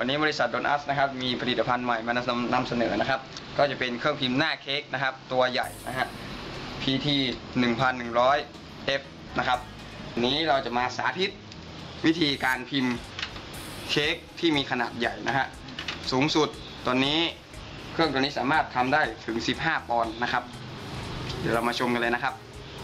วันนี้บริษัทโดนัทนะครับมีผลิตภัณฑ์ใหม่มานำเสนอนะครับก็จะเป็นเครื่องพิมพ์หน้าเค้กนะครับตัวใหญ่นะฮะ PT 1100F นะครับวันนี้เราจะมาสาธิตวิธีการพิมพ์เค้กที่มีขนาดใหญ่นะฮะสูงสุดตอนนี้เครื่องตัวนี้สามารถทำได้ถึง15 ปอนด์นะครับเดี๋ยวเรามาชมกันเลยนะครับ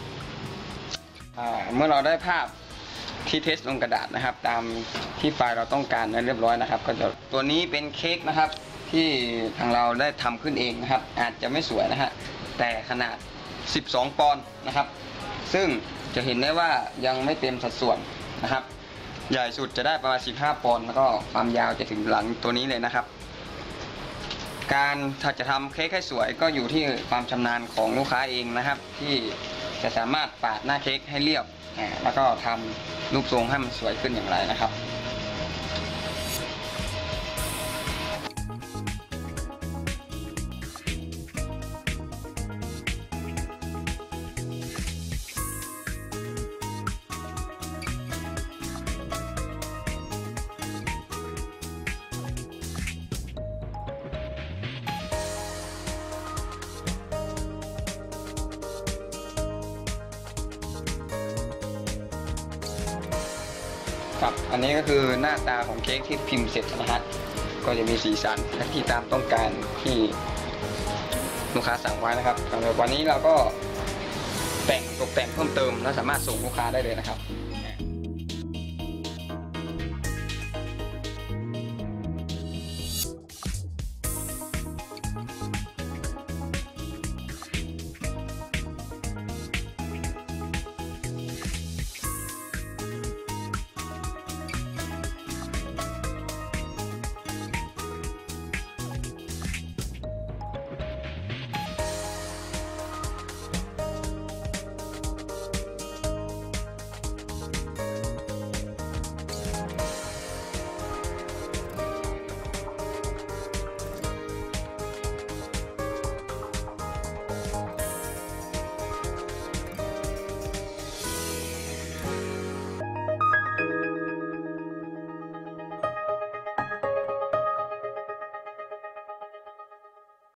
เมื่อเราได้ภาพที่เทสลงกระดาษนะครับตามที่ไฟล์เราต้องการเรียบร้อยนะครับก็จะตัวนี้เป็นเค้กนะครับที่ทางเราได้ทำขึ้นเองนะครับอาจจะไม่สวยนะฮะแต่ขนาด12 ปอนด์นะครับซึ่งจะเห็นได้ว่ายังไม่เต็มสัดส่วนนะครับใหญ่สุดจะได้ประมาณ15 ปอนด์แล้วก็ความยาวจะถึงหลังตัวนี้เลยนะครับการถ้าจะทำเค้กให้สวยก็อยู่ที่ความชำนาญของลูกค้าเองนะครับที่จะสามารถปาดหน้าเค้กให้เรียบแล้วก็ทำรูปทรงให้มันสวยขึ้นอย่างไรนะครับอันนี้ก็คือหน้าตาของเค้กที่พิมพ์เสร็จนะฮะก็จะมีสีสันและที่ตามต้องการที่ลูกค้าสั่งไว้นะครับวันนี้เราก็ตกแต่งเพิ่มเติมและสามารถส่งลูกค้าได้เลยนะครับ